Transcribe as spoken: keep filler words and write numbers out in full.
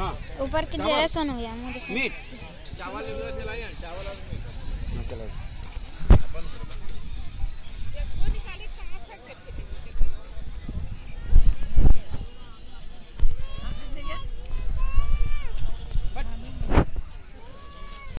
हाँ ऊपर के जैसन हो गया मीट चावल चावल और मीट